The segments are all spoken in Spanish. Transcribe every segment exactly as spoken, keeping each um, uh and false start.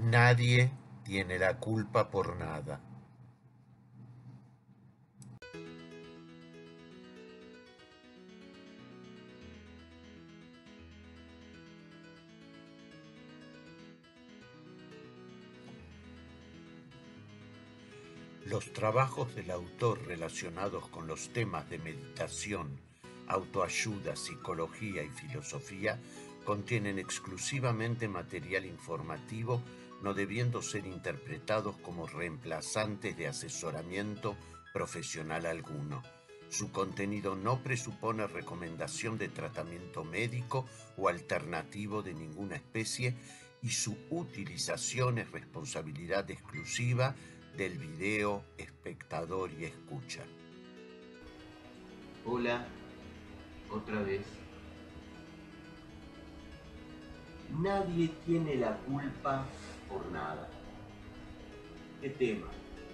Nadie tiene la culpa por nada. Los trabajos del autor relacionados con los temas de meditación, autoayuda, psicología y filosofía contienen exclusivamente material informativo, no debiendo ser interpretados como reemplazantes de asesoramiento profesional alguno. Su contenido no presupone recomendación de tratamiento médico o alternativo de ninguna especie y su utilización es responsabilidad exclusiva del video, espectador y escucha. Hola, otra vez. Nadie tiene la culpa por nada. ¿Qué tema?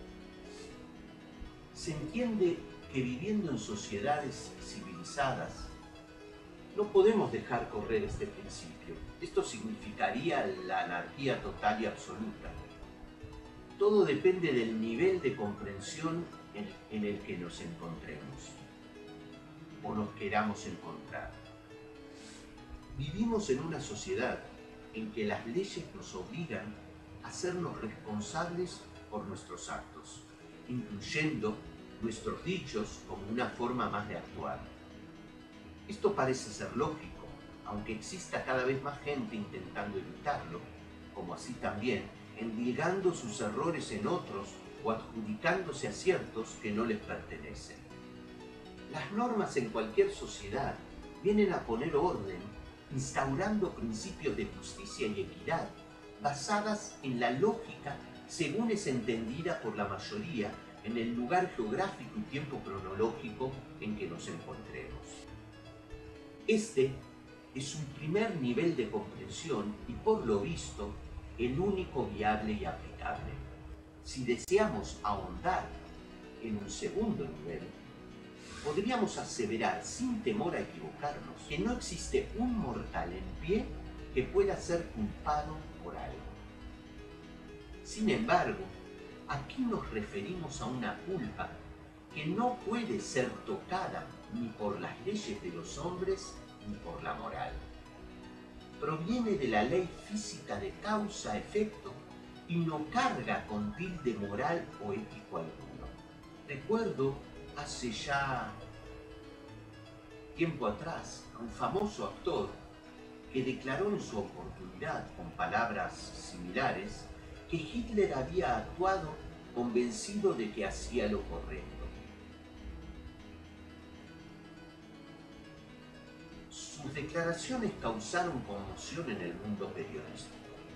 Se entiende que viviendo en sociedades civilizadas no podemos dejar correr este principio. Esto significaría la anarquía total y absoluta. Todo depende del nivel de comprensión en, en el que nos encontremos o nos queramos encontrar. Vivimos en una sociedad en que las leyes nos obligan a hacernos responsables por nuestros actos, incluyendo nuestros dichos como una forma más de actuar. Esto parece ser lógico, aunque exista cada vez más gente intentando evitarlo, como así también endilgando sus errores en otros o adjudicándose aciertos que no les pertenecen. Las normas en cualquier sociedad vienen a poner orden, instaurando principios de justicia y equidad, basadas en la lógica según es entendida por la mayoría en el lugar geográfico y tiempo cronológico en que nos encontremos. Este es un primer nivel de comprensión y, por lo visto, el único viable y aplicable. Si deseamos ahondar en un segundo nivel, podríamos aseverar sin temor a equivocarnos que no existe un mortal en pie que pueda ser culpado por algo. Sin embargo, aquí nos referimos a una culpa que no puede ser tocada ni por las leyes de los hombres ni por la moral. Proviene de la ley física de causa-efecto y no carga con tilde moral o ético alguno. Recuerdo hace ya tiempo atrás a un famoso actor que declaró en su oportunidad, con palabras similares, que Hitler había actuado convencido de que hacía lo correcto. Sus declaraciones causaron conmoción en el mundo periodístico.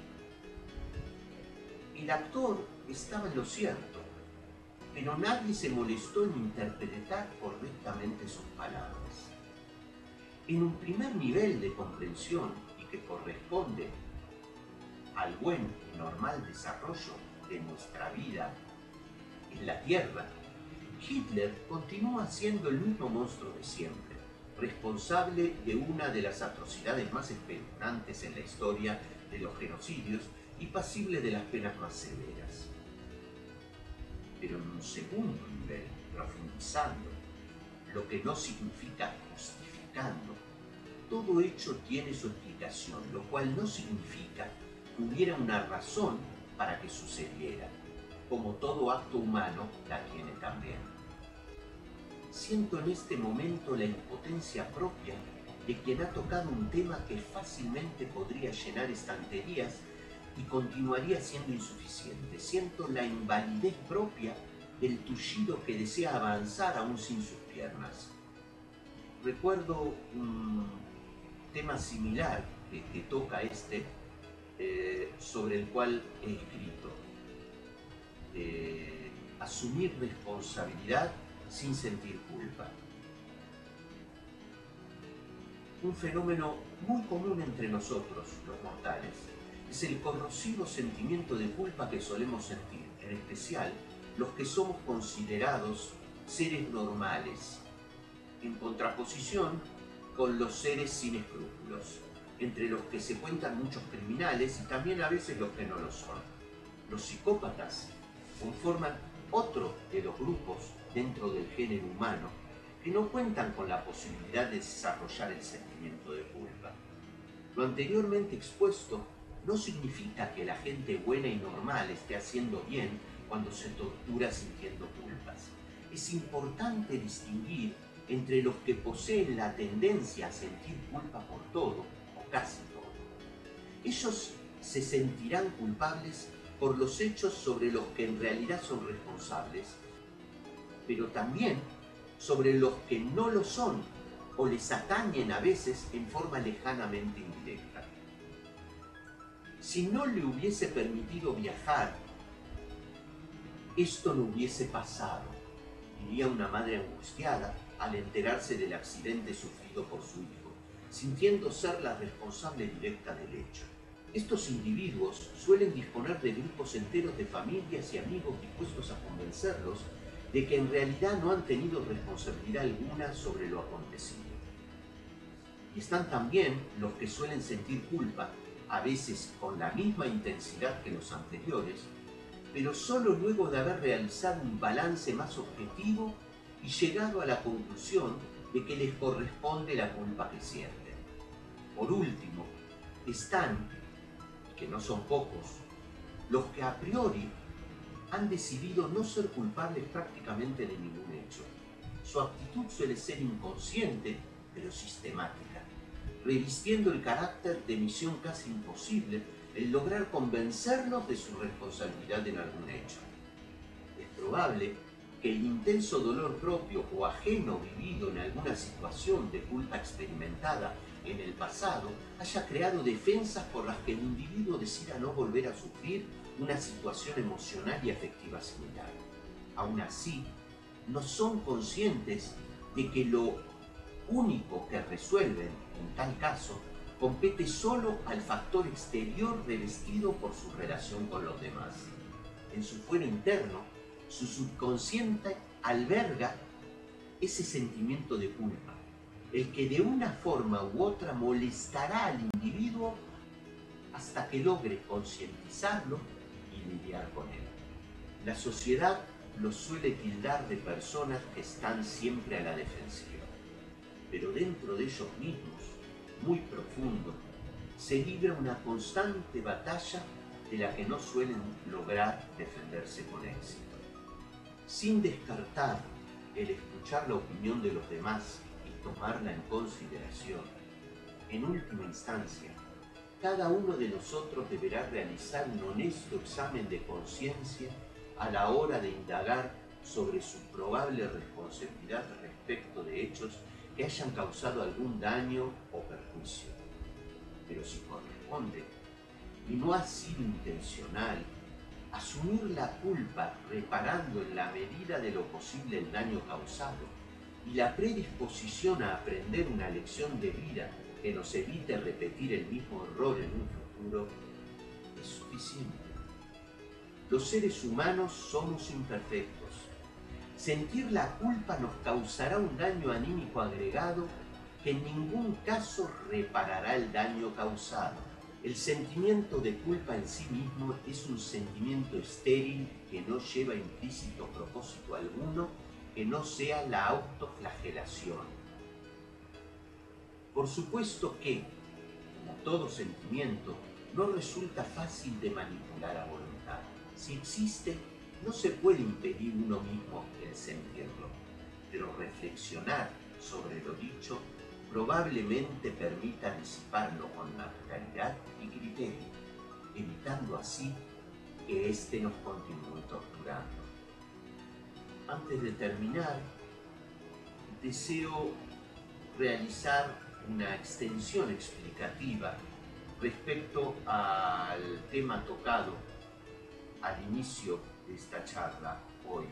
El actor estaba en lo cierto, pero nadie se molestó en interpretar correctamente sus palabras. En un primer nivel de comprensión y que corresponde al buen y normal desarrollo de nuestra vida en la Tierra, Hitler continúa siendo el mismo monstruo de siempre, responsable de una de las atrocidades más espeluznantes en la historia de los genocidios y pasible de las penas más severas. Pero en un segundo nivel, profundizando, lo que no significa justificando, todo hecho tiene su explicación, lo cual no significa que hubiera una razón para que sucediera, como todo acto humano la tiene también. Siento en este momento la impotencia propia de quien ha tocado un tema que fácilmente podría llenar estanterías y continuaría siendo insuficiente. Siento la invalidez propia del tullido que desea avanzar aún sin sus piernas. Recuerdo un tema similar que, que toca este, eh, sobre el cual he escrito. Eh, asumir responsabilidad sin sentir culpa. Un fenómeno muy común entre nosotros, los mortales, es el corrosivo sentimiento de culpa que solemos sentir, en especial los que somos considerados seres normales, en contraposición con los seres sin escrúpulos. entre los que se cuentan muchos criminales y también a veces los que no lo son. Los psicópatas conforman otro de los grupos dentro del género humano que no cuentan con la posibilidad de desarrollar el sentimiento de culpa. Lo anteriormente expuesto no significa que la gente buena y normal esté haciendo bien cuando se tortura sintiendo culpas. Es importante distinguir entre los que poseen la tendencia a sentir culpa por todo o casi todo. Ellos se sentirán culpables por los hechos sobre los que en realidad son responsables, pero también sobre los que no lo son o les atañen a veces en forma lejanamente indirecta. Si no le hubiese permitido viajar, esto no hubiese pasado, diría una madre angustiada al enterarse del accidente sufrido por su hijo, sintiendo ser la responsable directa del hecho. Estos individuos suelen disponer de grupos enteros de familias y amigos dispuestos a convencerlos de que en realidad no han tenido responsabilidad alguna sobre lo acontecido. Y están también los que suelen sentir culpa, a veces con la misma intensidad que los anteriores, pero solo luego de haber realizado un balance más objetivo y llegado a la conclusión de que les corresponde la culpa que sienten. Por último, están, que no son pocos, los que a priori han decidido no ser culpables prácticamente de ningún hecho. Su actitud suele ser inconsciente, pero sistemática, revistiendo el carácter de misión casi imposible el lograr convencernos de su responsabilidad en algún hecho. Es probable que el intenso dolor propio o ajeno vivido en alguna situación de culpa experimentada en el pasado haya creado defensas por las que el individuo decida no volver a sufrir una situación emocional y afectiva similar. Aún así, no son conscientes de que lo único que resuelven en tal caso compete solo al factor exterior revestido por su relación con los demás. En su fuero interno, su subconsciente alberga ese sentimiento de culpa, el que de una forma u otra molestará al individuo hasta que logre concientizarlo y lidiar con él. La sociedad los suele tildar de personas que están siempre a la defensiva, pero dentro de ellos mismos, muy profundo, se libra una constante batalla de la que no suelen lograr defenderse con éxito. Sin descartar el escuchar la opinión de los demás y tomarla en consideración, en última instancia, cada uno de nosotros deberá realizar un honesto examen de conciencia a la hora de indagar sobre su probable responsabilidad respecto de hechos que hayan causado algún daño o perjuicio. Pero si corresponde, y no ha sido intencional, asumir la culpa reparando en la medida de lo posible el daño causado y la predisposición a aprender una lección de vida que nos evite repetir el mismo error en un futuro, es suficiente. Los seres humanos somos imperfectos. Sentir la culpa nos causará un daño anímico agregado que en ningún caso reparará el daño causado. El sentimiento de culpa en sí mismo es un sentimiento estéril que no lleva implícito propósito alguno que no sea la autoflagelación. Por supuesto que, como todo sentimiento, no resulta fácil de manipular a voluntad. Si existe, no se puede impedir uno mismo el sentirlo, pero reflexionar sobre lo dicho probablemente permita disiparlo con naturalidad y criterio, evitando así que éste nos continúe torturando. Antes de terminar, deseo realizar una extensión explicativa respecto al tema tocado al inicio de esta charla hoy,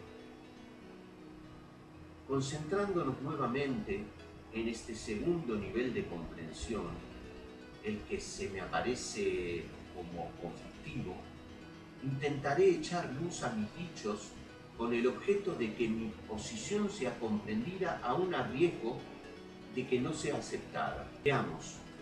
concentrándonos nuevamente en este segundo nivel de comprensión, el que se me aparece como conflictivo. Intentaré echar luz a mis dichos con el objeto de que mi posición sea comprendida aún a riesgo de que no sea aceptada. Veamos,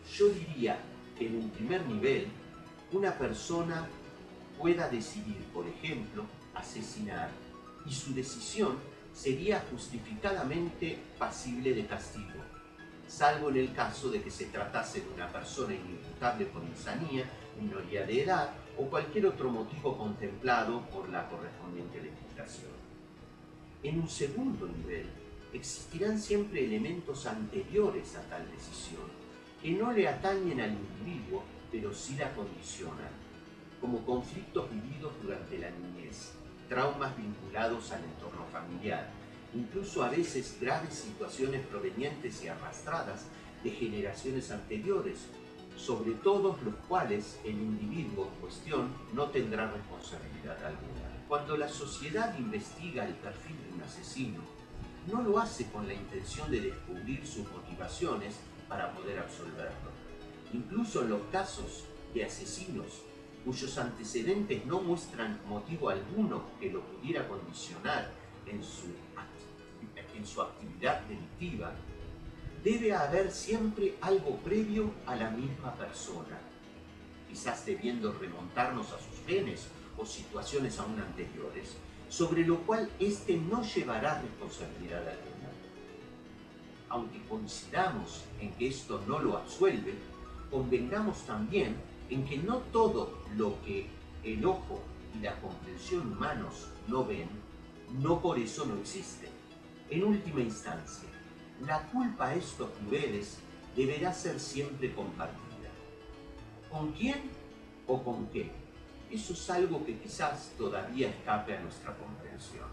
Yo diría que en un primer nivel, una persona pueda decidir, por ejemplo, asesinar, y su decisión sería justificadamente pasible de castigo, salvo en el caso de que se tratase de una persona inimputable por insanía, minoría de edad o cualquier otro motivo contemplado por la correspondiente legislación. En un segundo nivel, existirán siempre elementos anteriores a tal decisión, que no le atañen al individuo, pero sí la condicionan, como conflictos vividos durante la niñez, traumas vinculados al entorno familiar, incluso a veces graves situaciones provenientes y arrastradas de generaciones anteriores, sobre todos los cuales el individuo en cuestión no tendrá responsabilidad alguna. Cuando la sociedad investiga el perfil de un asesino, no lo hace con la intención de descubrir sus motivaciones para poder absolverlo. Incluso en los casos de asesinos cuyos antecedentes no muestran motivo alguno que lo pudiera condicionar en su, en su actividad delictiva, debe haber siempre algo previo a la misma persona, quizás debiendo remontarnos a sus genes o situaciones aún anteriores, sobre lo cual éste no llevará responsabilidad alguna. Aunque coincidamos en que esto no lo absuelve, convengamos también en que no todo lo que el ojo y la comprensión humanos no ven, no por eso no existe. En última instancia, la culpa a estos niveles deberá ser siempre compartida. ¿Con quién o con qué? Eso es algo que quizás todavía escape a nuestra comprensión.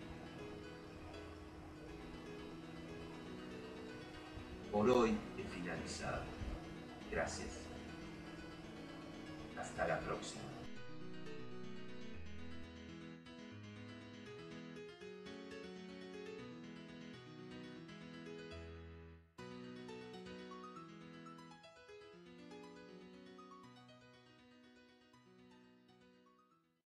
Por hoy he finalizado. Gracias. Hasta la próxima.